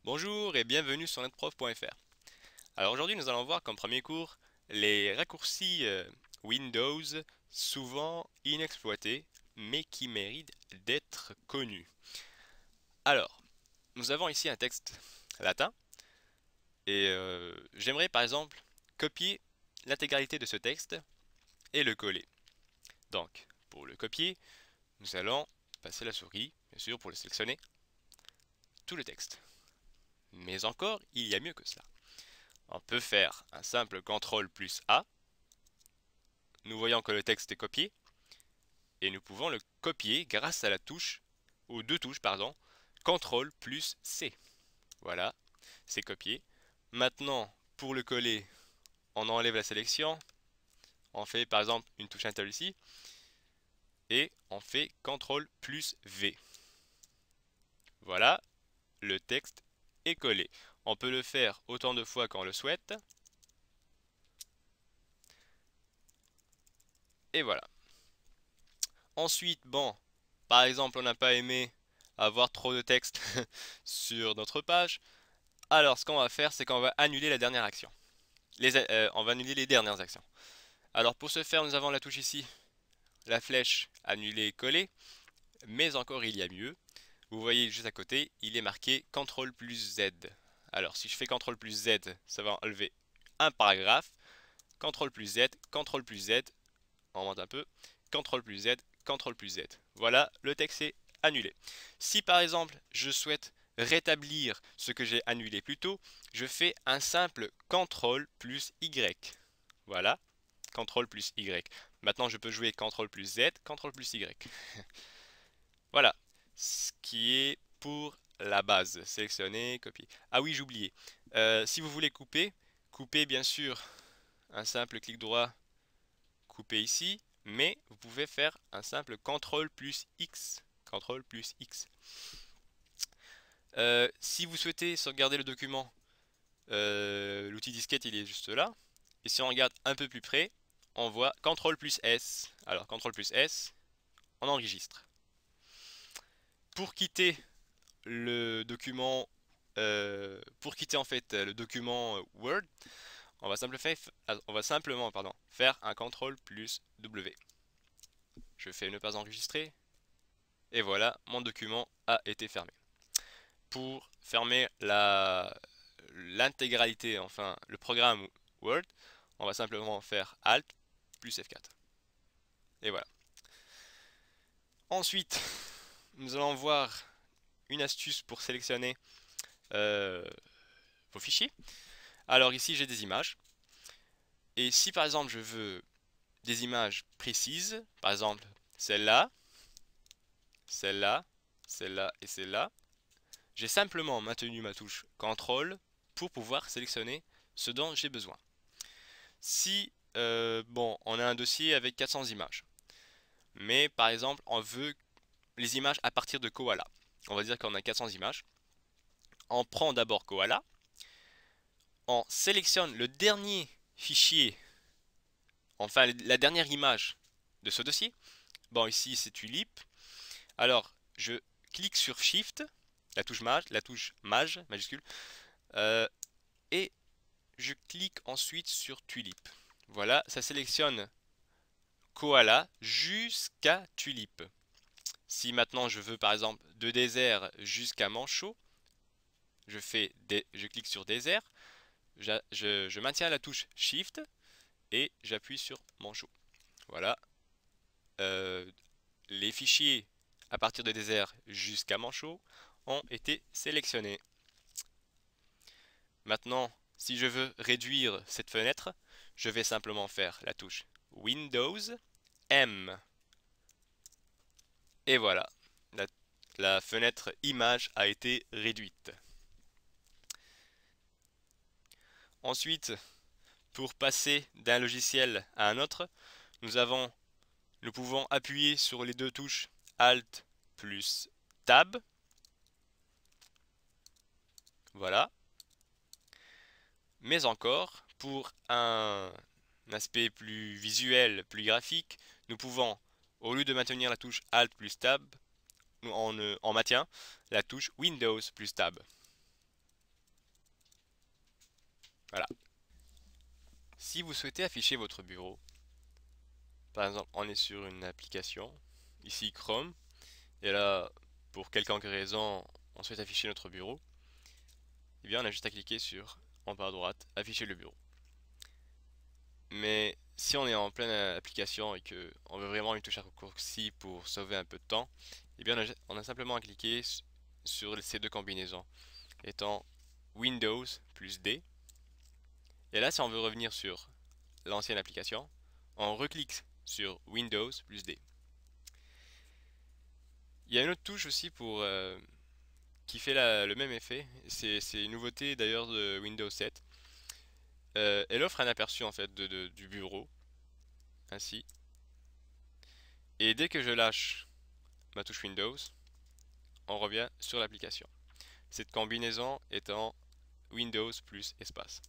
Bonjour et bienvenue sur netprof.fr. Alors aujourd'hui nous allons voir comme premier cours les raccourcis Windows souvent inexploités mais qui méritent d'être connus. Alors, nous avons ici un texte latin et j'aimerais par exemple copier l'intégralité de ce texte et le coller. Donc, pour le copier, nous allons passer la souris, bien sûr, pour le sélectionner, tout le texte. Mais encore, il y a mieux que cela. On peut faire un simple CTRL plus A. Nous voyons que le texte est copié. Et nous pouvons le copier grâce à la touche, aux deux touches, pardon, CTRL plus C. Voilà, c'est copié. Maintenant, pour le coller, on enlève la sélection. On fait par exemple une touche Enter ici. Et on fait CTRL plus V. Voilà, le texte est collé. On peut le faire autant de fois qu'on le souhaite. Et voilà. Ensuite, bon, par exemple, on n'a pas aimé avoir trop de texte sur notre page. Alors, ce qu'on va faire, c'est qu'on va annuler la dernière action. On va annuler les dernières actions. Alors, pour ce faire, nous avons la touche ici, la flèche annuler, coller. Mais encore, il y a mieux. Vous voyez juste à côté, il est marqué CTRL plus Z. Alors, si je fais CTRL plus Z, ça va enlever un paragraphe. CTRL plus Z, CTRL plus Z. On monte un peu. CTRL plus Z, CTRL plus Z. Voilà, le texte est annulé. Si par exemple, je souhaite rétablir ce que j'ai annulé plus tôt, je fais un simple CTRL plus Y. Voilà, CTRL plus Y. Maintenant, je peux jouer CTRL plus Z, CTRL plus Y. Voilà, ce qui est pour la base. Sélectionner, copier. Ah oui, j'oubliais. Si vous voulez couper, coupez bien sûr un simple clic droit, couper ici, mais vous pouvez faire un simple CTRL plus X. CTRL plus X. Si vous souhaitez sauvegarder le document, l'outil disquette il est juste là. Et si on regarde un peu plus près, on voit CTRL plus S. Alors CTRL plus S, on enregistre. Pour quitter le document, pour quitter en fait le document Word, on va simplement faire un CTRL plus W. Je fais ne pas enregistrer. Et voilà, mon document a été fermé. Pour fermer l'intégralité, enfin le programme Word, on va simplement faire Alt plus F4. Et voilà. Ensuite, nous allons voir une astuce pour sélectionner vos fichiers. Alors ici, j'ai des images. Et si par exemple, je veux des images précises, par exemple celle-là, celle-là, celle-là et celle-là, j'ai simplement maintenu ma touche CTRL pour pouvoir sélectionner ce dont j'ai besoin. Si, bon, on a un dossier avec 400 images, mais par exemple, on veut les images à partir de Koala. On va dire qu'on a 400 images. On prend d'abord Koala, on sélectionne le dernier fichier, enfin la dernière image de ce dossier. Bon, ici c'est Tulip. Alors, je clique sur Shift, la touche Maj, majuscule, et je clique ensuite sur Tulip. Voilà, ça sélectionne Koala jusqu'à Tulip. Si maintenant je veux par exemple de désert jusqu'à Manchot, je clique sur désert, je maintiens la touche Shift et j'appuie sur Manchot. Voilà, euh, les fichiers à partir de désert jusqu'à Manchot ont été sélectionnés. Maintenant, si je veux réduire cette fenêtre, je vais simplement faire la touche Windows M. Et voilà, la fenêtre image a été réduite. Ensuite, pour passer d'un logiciel à un autre, nous pouvons appuyer sur les deux touches Alt plus Tab. Voilà. Mais encore, pour un aspect plus visuel, plus graphique, nous pouvons, au lieu de maintenir la touche Alt plus Tab, on maintient la touche Windows plus Tab. Voilà. Si vous souhaitez afficher votre bureau, par exemple, on est sur une application, ici Chrome, et là, pour quelque raison, on souhaite afficher notre bureau, eh bien, on a juste à cliquer sur, en bas à droite, afficher le bureau. Mais si on est en pleine application et que on veut vraiment une touche raccourci pour sauver un peu de temps, eh bien, on a simplement à cliquer sur ces deux combinaisons, étant Windows plus D. Et là, si on veut revenir sur l'ancienne application, on reclique sur Windows plus D. Il y a une autre touche aussi qui fait le même effet. C'est une nouveauté d'ailleurs de Windows 7. Elle offre un aperçu en fait du bureau, ainsi. Et dès que je lâche ma touche Windows, on revient sur l'application. Cette combinaison étant Windows plus espace.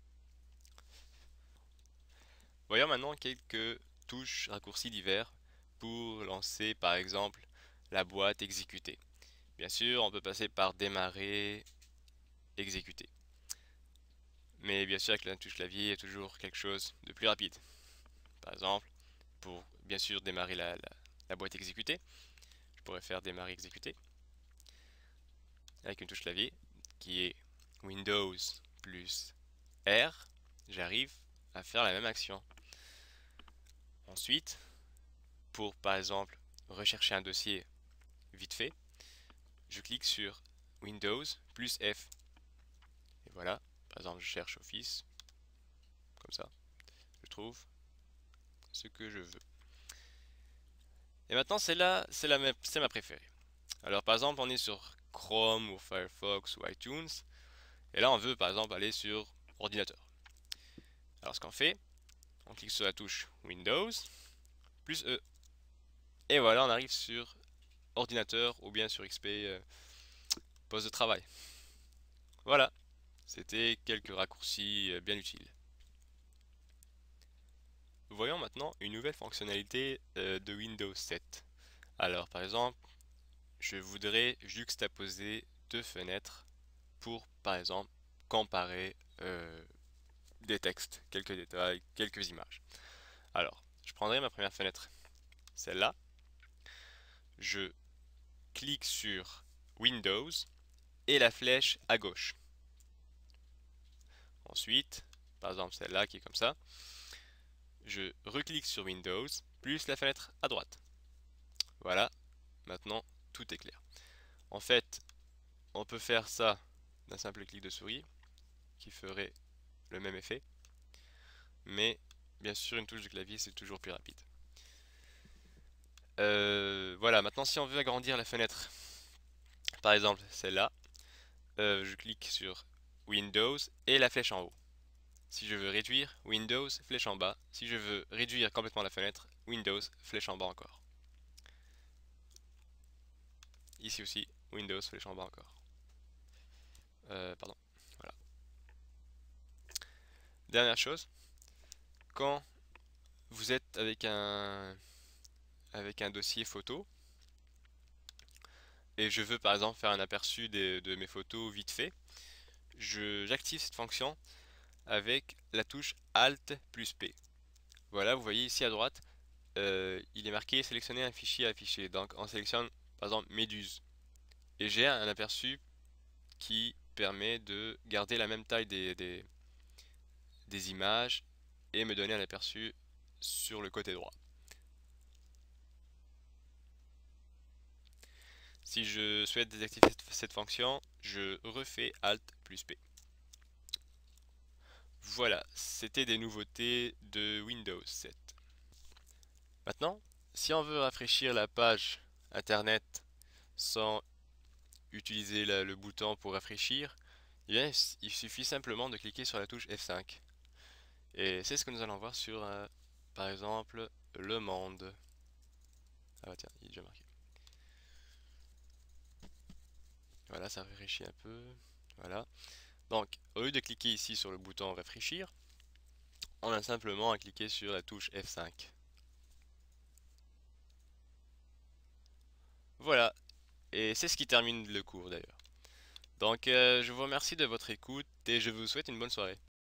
Voyons maintenant quelques touches raccourcis divers pour lancer par exemple la boîte exécuter. Bien sûr, on peut passer par démarrer, exécuter. Mais bien sûr, avec la touche clavier, il y a toujours quelque chose de plus rapide. Par exemple, pour bien sûr démarrer la boîte exécutée, je pourrais faire démarrer exécuter avec une touche clavier qui est Windows plus R. J'arrive à faire la même action. Ensuite, pour par exemple rechercher un dossier vite fait, je clique sur Windows plus F. Et voilà, par exemple, je cherche Office, comme ça, je trouve ce que je veux. Et maintenant, c'est ma préférée. Alors, par exemple, on est sur Chrome ou Firefox ou iTunes, et là, on veut par exemple aller sur ordinateur. Alors, ce qu'on fait, on clique sur la touche Windows plus E. Et voilà, on arrive sur ordinateur ou bien sur XP, poste de travail. Voilà, c'était quelques raccourcis bien utiles. Voyons maintenant une nouvelle fonctionnalité de Windows 7. Alors, par exemple, je voudrais juxtaposer deux fenêtres pour, par exemple, comparer des textes, quelques détails, quelques images. Alors, je prendrai ma première fenêtre, celle-là. Je clique sur Windows et la flèche à gauche. Ensuite, par exemple celle-là qui est comme ça, je reclique sur Windows plus la fenêtre à droite. Voilà, maintenant tout est clair. En fait, on peut faire ça d'un simple clic de souris qui ferait le même effet, mais bien sûr une touche de clavier c'est toujours plus rapide. Voilà, maintenant si on veut agrandir la fenêtre, par exemple celle-là, je clique sur Windows et la flèche en haut. Si je veux réduire, Windows, flèche en bas. Si je veux réduire complètement la fenêtre, Windows, flèche en bas encore. Ici aussi, Windows, flèche en bas encore. Pardon, voilà. Dernière chose, quand vous êtes avec un dossier photo, et je veux par exemple faire un aperçu de mes photos vite fait, j'active cette fonction avec la touche Alt plus P. Voilà, vous voyez ici à droite, il est marqué sélectionner un fichier à afficher. Donc on sélectionne par exemple Méduse. Et j'ai un aperçu qui permet de garder la même taille des images et me donner un aperçu sur le côté droit. Si je souhaite désactiver cette fonction, je refais Alt plus P. Voilà, c'était des nouveautés de Windows 7. Maintenant, si on veut rafraîchir la page internet sans utiliser le bouton pour rafraîchir, eh bien, il suffit simplement de cliquer sur la touche F5. Et c'est ce que nous allons voir sur, par exemple, Le Monde. Ah bah tiens, il est déjà marqué. Voilà, ça rafraîchit un peu. Voilà. Donc, au lieu de cliquer ici sur le bouton rafraîchir, on a simplement à cliquer sur la touche F5. Voilà. Et c'est ce qui termine le cours d'ailleurs. Donc, je vous remercie de votre écoute et je vous souhaite une bonne soirée.